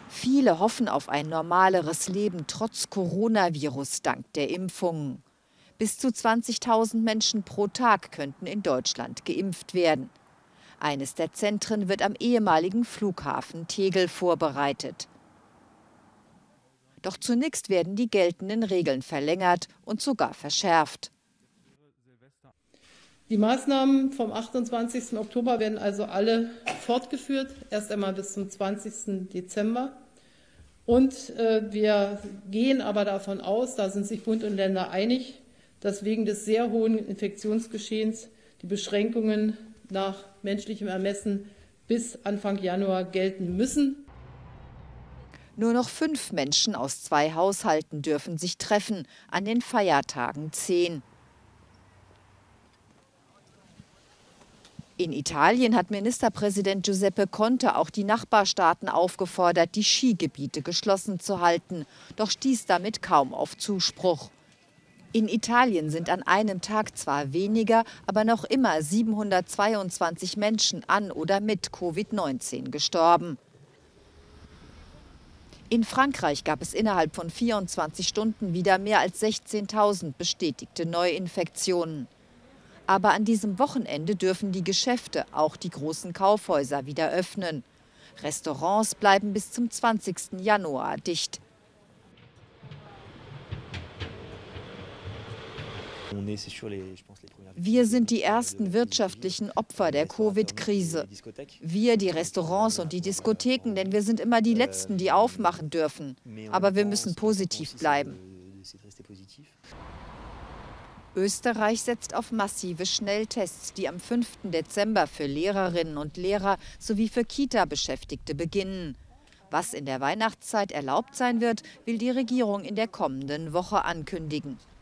Viele hoffen auf ein normaleres Leben trotz Coronavirus dank der Impfungen. Bis zu 20.000 Menschen pro Tag könnten in Deutschland geimpft werden. Eines der Zentren wird am ehemaligen Flughafen Tegel vorbereitet. Doch zunächst werden die geltenden Regeln verlängert und sogar verschärft. Die Maßnahmen vom 28. Oktober werden also alle fortgeführt, erst einmal bis zum 20. Dezember. Und wir gehen aber davon aus, da sind sich Bund und Länder einig, dass wegen des sehr hohen Infektionsgeschehens die Beschränkungen nach menschlichem Ermessen bis Anfang Januar gelten müssen. Nur noch 5 Menschen aus 2 Haushalten dürfen sich treffen, an den Feiertagen 10. In Italien hat Ministerpräsident Giuseppe Conte auch die Nachbarstaaten aufgefordert, die Skigebiete geschlossen zu halten, doch stieß damit kaum auf Zuspruch. In Italien sind an einem Tag zwar weniger, aber noch immer 722 Menschen an oder mit Covid-19 gestorben. In Frankreich gab es innerhalb von 24 Stunden wieder mehr als 16.000 bestätigte Neuinfektionen. Aber an diesem Wochenende dürfen die Geschäfte, auch die großen Kaufhäuser, wieder öffnen. Restaurants bleiben bis zum 20. Januar dicht. Wir sind die ersten wirtschaftlichen Opfer der Covid-Krise. Wir, die Restaurants und die Diskotheken, denn wir sind immer die Letzten, die aufmachen dürfen. Aber wir müssen positiv bleiben. Österreich setzt auf massive Schnelltests, die am 5. Dezember für Lehrerinnen und Lehrer sowie für Kita-Beschäftigte beginnen. Was in der Weihnachtszeit erlaubt sein wird, will die Regierung in der kommenden Woche ankündigen.